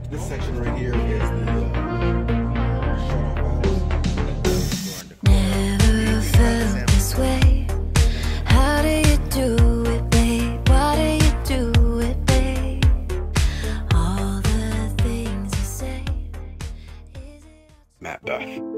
This section right here is the shut off valve. Never felt this way. How do you do it, babe? Why do you do it, babe? All the things you say. MattBeth.